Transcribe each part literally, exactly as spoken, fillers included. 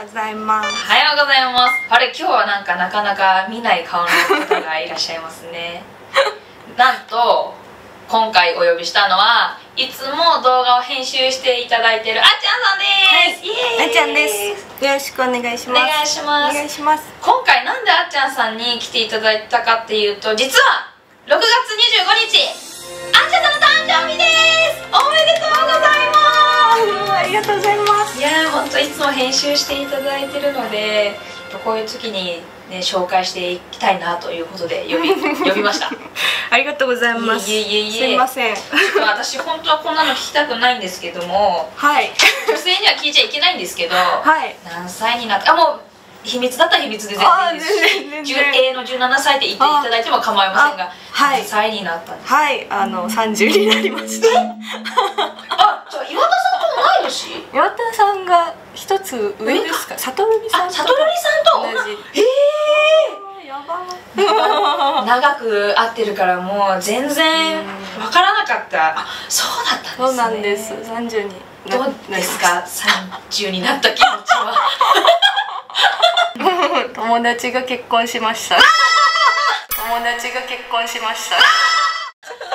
ございます。 おはようございます。あれ、今日はなんかなかなか見ない顔の方がいらっしゃいますね。なんと今回お呼びしたのはいつも動画を編集していただいているあっちゃんさんです。はい、イエーイ。 あっちゃんです。よろしくお願いします。 お願いします。 お願いします。 今回なんであっちゃんさんに来ていただいたかっていうと、実はろくがつにじゅうごにちあっちゃんさんの誕生日です。おめでとうございます。 ありがとうございます。 いやー、ほんといつも編集していただいてるので、こういう時にね、紹介していきたいなということで呼び呼びました。 ありがとうございます。 いえいえいえ、 すいません。 私本当はこんなの聞きたくないんですけども、 はい。 女性には聞いちゃいけないんですけど、 はい。 何歳になって、あ、もう秘密だったら秘密で全然いいですし、A のじゅうななさいって言っていただいても構いませんが、 はい、 何歳になったんですか？ はい、あのさんじゅうになりました。 あ、じゃあ岩田さんと同い年？ 岩田さんが一つ上ですか？さとるみさんと。 さとるみさんと同じ。ええ。 やばい。 長く会ってるからもう全然わからなかった。あ、そうだったんですね。 そうなんです。さんじゅうに。 どうですか？さんじゅうになった気持ちは。 友達が結婚しました。友達が結婚しました。 辛いよ。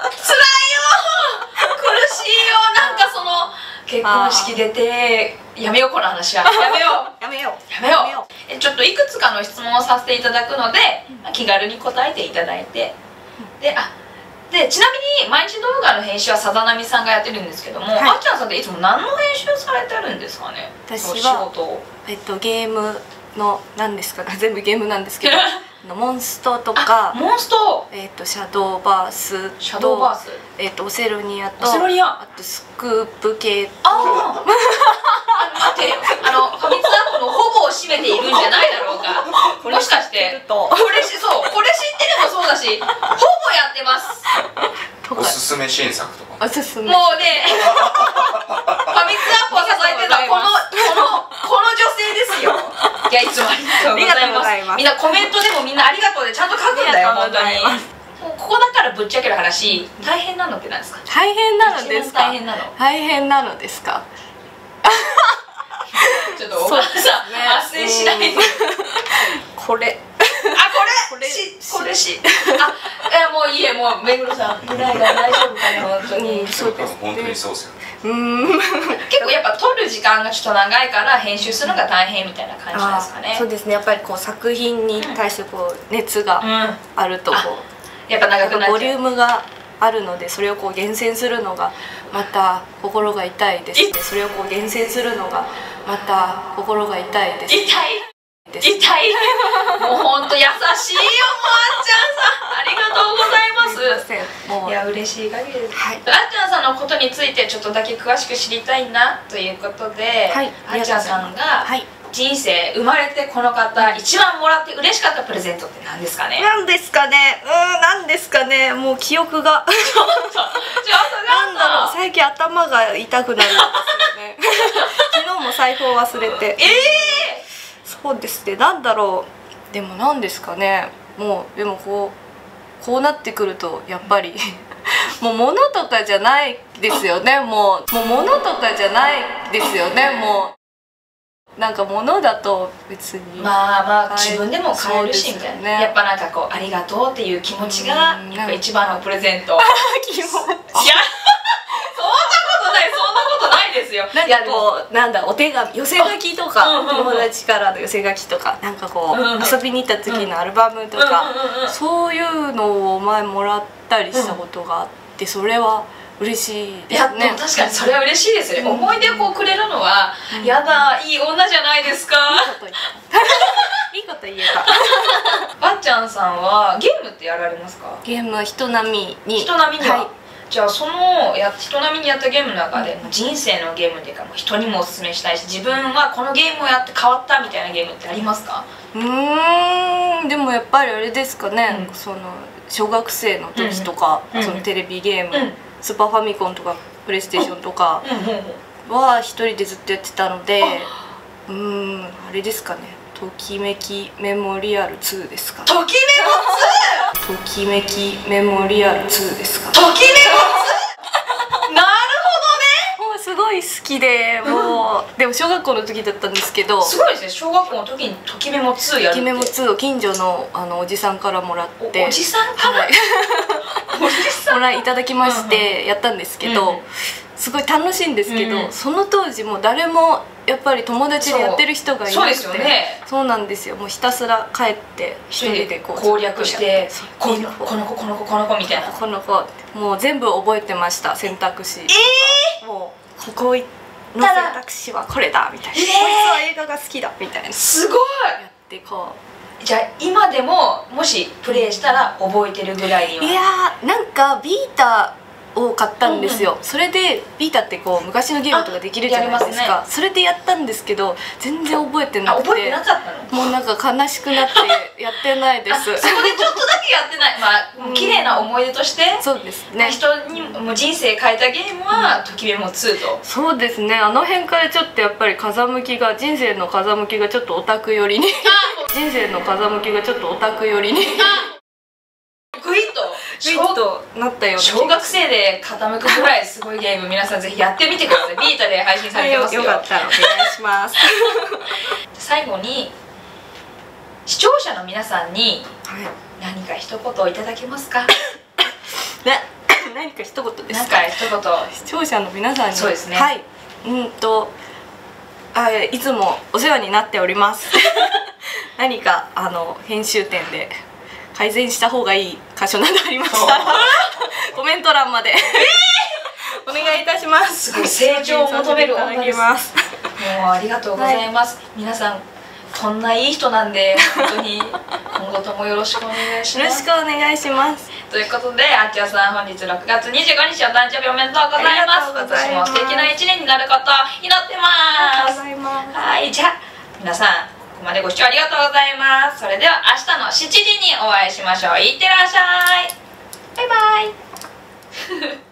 苦しいよ。なんかその結婚式出てやめよう、この話は。やめよう。 やめよう。 やめよう。え、ちょっといくつかの質問をさせていただくので、気軽に答えていただいて、で、あ、でちなみに毎日動画の編集はさざなみさんがやってるんですけども、はい、あっちゃんさんっていつも何の編集されてるんですかね？ 私は仕事を。 えっとゲームの何ですか、全部ゲームなんですけどモンストとか、 モンスト、 えっとシャドーバース、 シャドーバース、 えっとオセロニアと、 オセロニア、 あとスクープ系と、 ああ待って、あのファミツアップのほぼを占めているんじゃないだろうか。もしかしてこれし、そう、これ知ってればそうだし、ほぼやってます。 おすすめ新作とかおすすめ、 もうねファミツアップを支えてるのはこのこのこの女性ですよ。いや、いつもありがとうございます。みんなコメントでもみんなありがとうでちゃんと書くんだよ、本当に。もうここだからぶっちゃける話、大変なのって何ですか？ 大変なのですか？ 大変なの大変なのですか？ ちょっとお母さん発声しないで。 これあ、これこれしこれしあ、いや、もういいえ、もう目黒さんぐらいが大丈夫かな、本当に。 そうです、本当にそうですよね。 うん、 結構やっぱ撮る時間がちょっと長いから編集するのが大変みたいな感じなんですかね。 そうですね、やっぱりこう作品に対してこう熱があるとこう、 やっぱ長くなっちゃう、 ボリュームがあるので、それをこう厳選するのがまた心が痛いですね。それをこう厳選するのがまた心が痛いです。 痛い痛い。もう本当優しいよ、もうあっちゃんさん、ありがとうございます。 すいません、もういや、嬉しい限りです。 はい、 あっちゃんさんのことについてちょっとだけ詳しく知りたいなということで、はい、あっちゃんさんが人生生まれてこの方一番もらって嬉しかったプレゼントって何ですかね？ 何ですかね、うん、何ですかね、もう記憶がちょっとちょっとなんだろう、最近頭が痛くなるんですよね。昨日も財布を忘れて、 ええー、 そうですね、なんだろう、でも何ですかね、もうでもこうこうなってくるとやっぱりもう物とかじゃないですよね、もうもう物とかじゃないですよね、もうなんか物だと別にまあまあ自分でも買えるしみたいな、 ね、 やっぱなんかこうありがとうっていう気持ちがやっぱ一番のプレゼント。 気持ち、いやそんなことない、そんなことないですよ。 なんかこう、なんだ、お手紙、寄せ書きとか、友達からの寄せ書きとか、なんかこう遊びに行った時のアルバムとか、そういうのを前もらったりしたことがあって、それは嬉しいですね。 いや、確かにそれは嬉しいですよね。思い出をこうくれるのは、やだ、いい女じゃないですか。 いいこと言えた。 あっちゃんさんはゲームってやられますか？ ゲームは人並みに、 人並みには、じゃあそのや人並みにやったゲームの中で人生のゲームっていうか、もう人にもおすすめしたいし、自分はこのゲームをやって変わったみたいなゲームってありますか？ うーん、でもやっぱりあれですかね、うん、その小学生の時とか、うん、そのテレビゲーム、うん、スーパーファミコンとかプレイステーションとかは一人でずっとやってたので、うーん、あれですかね、ときめきメモリアルツーですか。 ときめもツーときめきメモリアルツーですか。 ときめもツーなるほどね。 もうすごいい好きで、もうでも小学校の時だったんですけど、 すごいですね。小学校の時にときメモツーやるって。ときメモツーを近所のあのおじさんからもらって、 お, おじさんから、はい、 おじさんもらいいただきましてやったんですけど、うんうん、すごい楽しいんですけど、うん、その当時も誰もやっぱり友達でやってる人がいなくて、 そうですよね。 そうなんですよ。もうひたすら帰って一人でこう攻略して、この子この子この子この子みたいな、 この子もう全部覚えてました。選択肢、えー、もうここの選択肢はこれだみたいな、えー、こいつは映画が好きだみたいな、 すごいやってこう。じゃあ今でももしプレイしたら覚えてるぐらいには。 いやー、なんかビータを買ったんですよ、うんうん、それでビータってこう昔のゲームとかできるじゃないですか、ね、それでやったんですけど全然覚えてなくて、 覚えてなかったの？ もうなんか悲しくなってやってないですそこでちょっとだけやってない。まあ綺麗な思い出として、 そうですね、 人にも人生変えたゲームはときメモツーと。 そうですね、あの辺からちょっとやっぱり風向きが、人生の風向きがちょっとオタク寄りに人生の風向きがちょっとオタク寄りにグイッとグイッとなったような。 小学生で傾くぐらいすごいゲーム、皆さんぜひやってみてください。ビータで配信されてますよ。 よかったらお願いします最後に視聴者の皆さんに何か一言いただけますか？ 何か一言ですか？ 何か一言視聴者の皆さんに。 そうですね、 はい、うんとあ、いつもお世話になっております何かあの編集点で改善した方がいい箇所などありましたらコメント欄までお願いいたします。 すごい成長を求める女です。もうありがとうございます、はい、皆さんこんないい人なんで本当に今後ともよろしくお願いします。 よろしくお願いします。 ということで、あっちゃさん本日ろくがつにじゅうごにちお誕生日おめでとうございます。私も素敵ないちねんになることを祈ってます。はい、じゃあ皆さんここまでご視聴ありがとうございます。それでは明日のしちじにお会いしましょう。いってらっしゃい。バイバイ